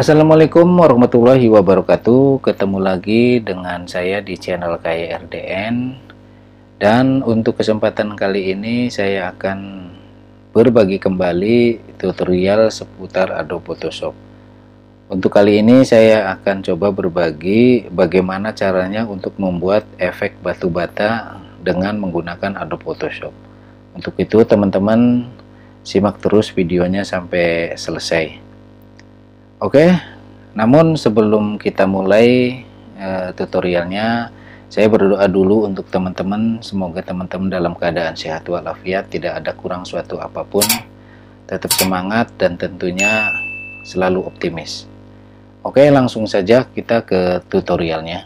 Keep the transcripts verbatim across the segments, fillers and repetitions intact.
Assalamualaikum warahmatullahi wabarakatuh. Ketemu lagi dengan saya di channel K Y R D N. Dan untuk kesempatan kali ini saya akan berbagi kembali tutorial seputar Adobe Photoshop. Untuk kali ini saya akan coba berbagi bagaimana caranya untuk membuat efek batu bata dengan menggunakan Adobe Photoshop. Untuk itu teman-teman simak terus videonya sampai selesai. Oke, namun sebelum kita mulai uh, tutorialnya, saya berdoa dulu untuk teman-teman. Semoga teman-teman dalam keadaan sehat walafiat, tidak ada kurang suatu apapun, tetap semangat dan tentunya selalu optimis. Oke, langsung saja kita ke tutorialnya.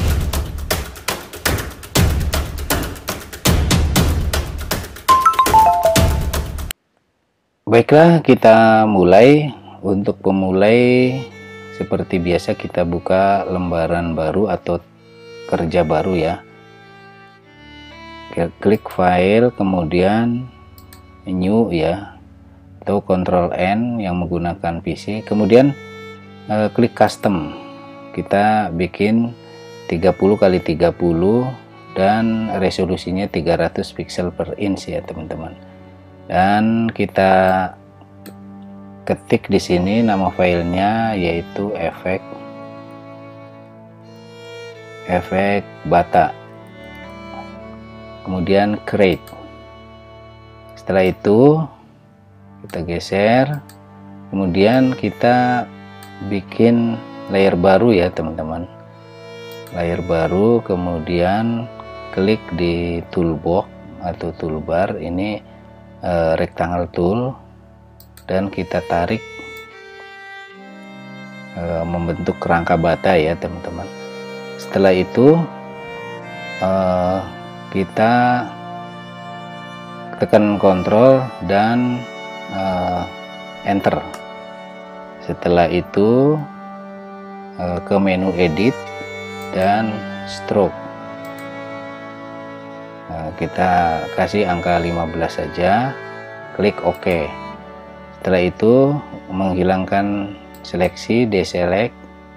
Baiklah, kita mulai. Untuk pemulai, seperti biasa kita buka lembaran baru atau kerja baru ya. Klik file, kemudian new ya, atau control N yang menggunakan P C, kemudian eh, klik custom. Kita bikin tiga puluh kali tiga puluh dan resolusinya tiga ratus pixel per inch ya teman-teman. Dan kita ketik di sini nama filenya yaitu efek efek bata, kemudian create. Setelah itu kita geser, kemudian kita bikin layer baru ya teman-teman, layer baru, kemudian klik di toolbox atau toolbar ini, eh, rectangle tool, dan kita tarik e, membentuk kerangka bata ya teman-teman. Setelah itu e, kita tekan kontrol dan e, enter. Setelah itu e, ke menu edit dan stroke. Nah, kita kasih angka lima belas saja, klik OK. Setelah itu menghilangkan seleksi, deselect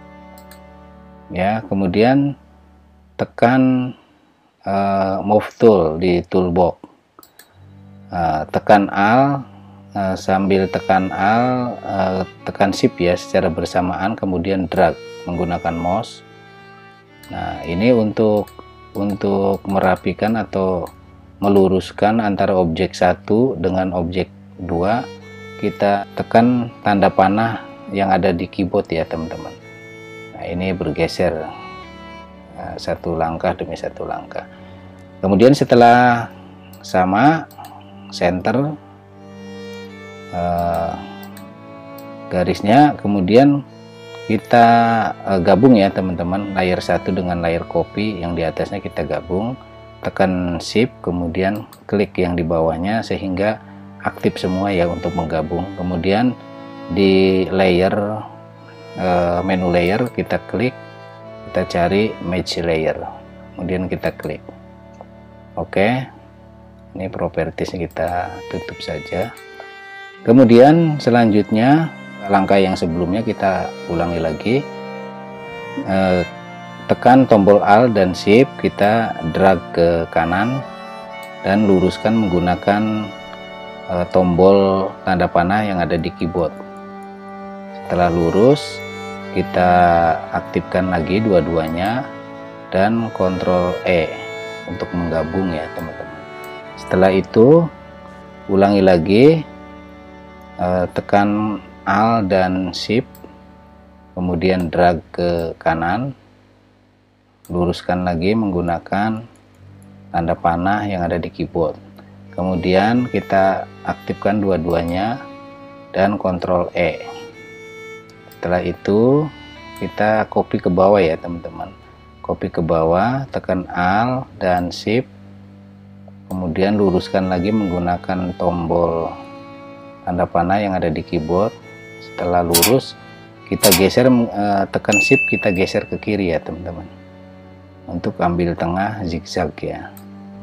ya, kemudian tekan uh, move tool di toolbox, uh, tekan Alt, uh, sambil tekan Alt, uh, tekan Shift ya secara bersamaan, kemudian drag menggunakan mouse. Nah, ini untuk untuk merapikan atau meluruskan antara objek satu dengan objek dua. Kita tekan tanda panah yang ada di keyboard ya teman-teman. Nah, ini bergeser nah, satu langkah demi satu langkah. Kemudian setelah sama, center eh, garisnya, kemudian kita eh, gabung ya teman-teman, layer satu dengan layer copy yang di atasnya kita gabung, tekan shift, kemudian klik yang di bawahnya sehingga aktif semua ya untuk menggabung. Kemudian di layer uh, menu layer kita klik, kita cari match layer, kemudian kita klik oke. Ini properties kita tutup saja. Kemudian selanjutnya langkah yang sebelumnya kita ulangi lagi, uh, tekan tombol Alt dan Shift, kita drag ke kanan dan luruskan menggunakan tombol tanda panah yang ada di keyboard. Setelah lurus, kita aktifkan lagi dua-duanya dan kontrol E untuk menggabung ya teman-teman. Setelah itu ulangi lagi, tekan Alt dan Shift, kemudian drag ke kanan, luruskan lagi menggunakan tanda panah yang ada di keyboard. Kemudian kita aktifkan dua-duanya dan kontrol E. Setelah itu kita copy ke bawah ya teman-teman, copy ke bawah, tekan Alt dan Shift, kemudian luruskan lagi menggunakan tombol tanda panah yang ada di keyboard. Setelah lurus kita geser, tekan Shift, kita geser ke kiri ya teman-teman untuk ambil tengah zigzag ya.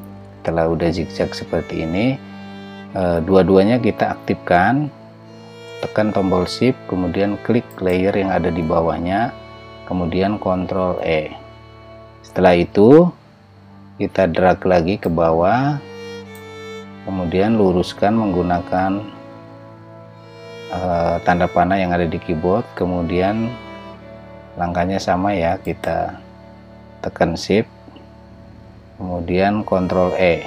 Setelah udah zigzag seperti ini, dua-duanya kita aktifkan, tekan tombol shift, kemudian klik layer yang ada di bawahnya, kemudian kontrol E. Setelah itu kita drag lagi ke bawah, kemudian luruskan menggunakan uh, tanda panah yang ada di keyboard. Kemudian langkahnya sama ya, kita tekan shift, kemudian kontrol E,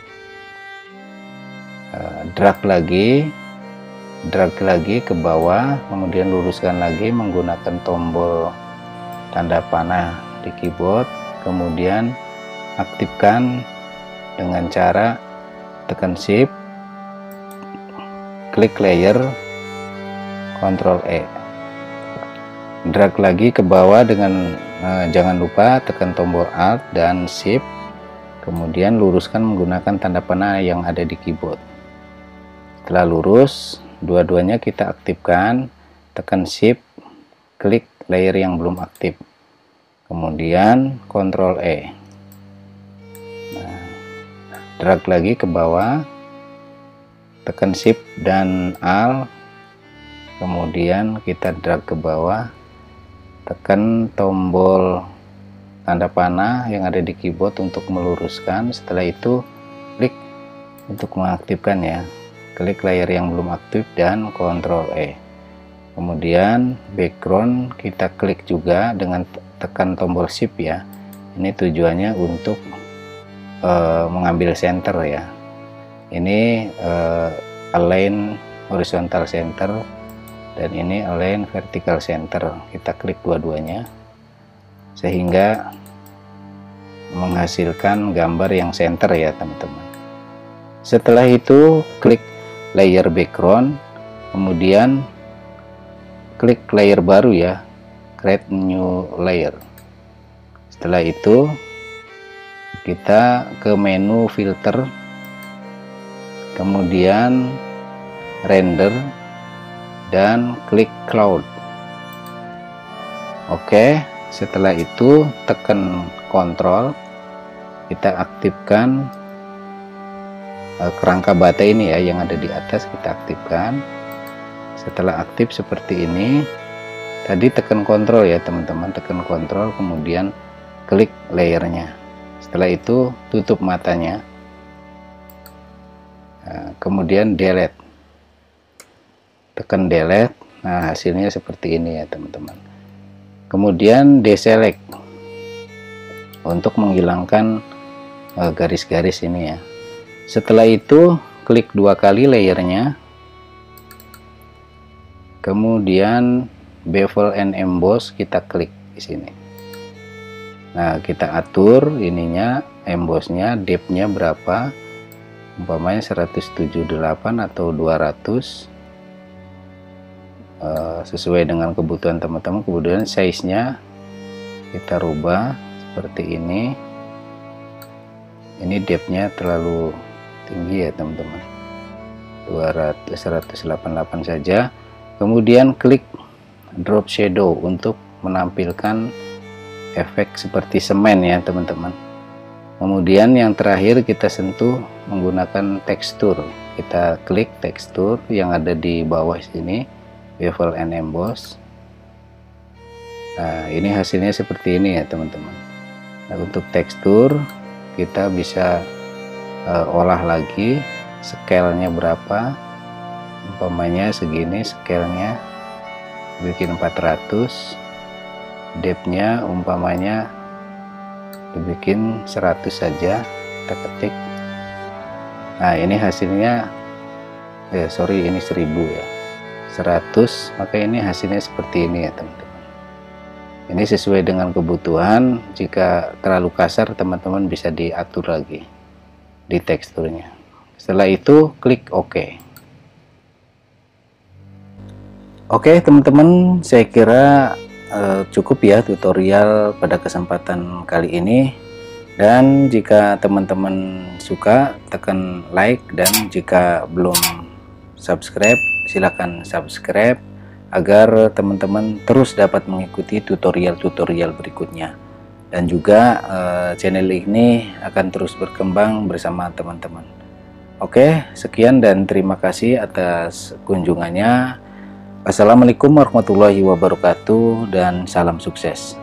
uh, drag lagi drag lagi ke bawah, kemudian luruskan lagi menggunakan tombol tanda panah di keyboard, kemudian aktifkan dengan cara tekan shift, klik layer, kontrol E, drag lagi ke bawah dengan eh, jangan lupa tekan tombol alt dan shift, kemudian luruskan menggunakan tanda panah yang ada di keyboard. Setelah lurus, dua-duanya kita aktifkan, tekan shift, klik layer yang belum aktif, kemudian kontrol E. Nah, drag lagi ke bawah, tekan shift dan alt, kemudian kita drag ke bawah, tekan tombol tanda panah yang ada di keyboard untuk meluruskan. Setelah itu klik untuk mengaktifkan ya, klik layer yang belum aktif dan kontrol E. Kemudian background kita klik juga dengan tekan tombol shift ya. Ini tujuannya untuk uh, mengambil center ya. Ini uh, align horizontal center dan ini align vertical center. Kita klik dua-duanya sehingga menghasilkan gambar yang center ya teman-teman. Setelah itu klik layer background, kemudian klik layer baru ya, create new layer. Setelah itu kita ke menu filter, kemudian render dan klik cloud. Oke, setelah itu tekan kontrol, kita aktifkan kerangka bata ini ya yang ada di atas, kita aktifkan. Setelah aktif seperti ini, tadi tekan kontrol ya teman-teman, tekan kontrol kemudian klik layernya. Setelah itu tutup matanya, nah, kemudian delete, tekan delete. Nah, hasilnya seperti ini ya teman-teman. Kemudian deselect untuk menghilangkan garis-garis ini ya. Setelah itu klik dua kali layernya, kemudian bevel and emboss kita klik di sini. Nah, kita atur ininya, embossnya, depthnya berapa, umpamanya seratus tujuh puluh delapan atau dua ratus, uh, sesuai dengan kebutuhan teman-teman. Kemudian size nya kita rubah seperti ini. Ini depthnya terlalu tinggi ya teman-teman, dua ratus, seratus delapan puluh delapan saja. Kemudian klik drop shadow untuk menampilkan efek seperti semen ya teman-teman. Kemudian yang terakhir kita sentuh menggunakan tekstur, kita klik tekstur yang ada di bawah sini, bevel and emboss. Nah, ini hasilnya seperti ini ya teman-teman. Nah, untuk tekstur kita bisa Uh, olah lagi, scale-nya berapa, umpamanya segini, scale-nya bikin empat ratus, depth-nya umpamanya dibikin seratus saja, kita ketik. Nah, ini hasilnya eh sorry ini seribu ya, seratus, maka ini hasilnya seperti ini ya teman-teman. Ini sesuai dengan kebutuhan. Jika terlalu kasar teman-teman bisa diatur lagi di teksturnya. Setelah itu klik OK. Oke teman-teman, saya kira uh, cukup ya tutorial pada kesempatan kali ini. Dan jika teman-teman suka, tekan like, dan jika belum subscribe silahkan subscribe agar teman-teman terus dapat mengikuti tutorial-tutorial berikutnya. Dan juga uh, channel ini akan terus berkembang bersama teman-teman. Oke, sekian dan terima kasih atas kunjungannya. Assalamualaikum warahmatullahi wabarakatuh dan salam sukses.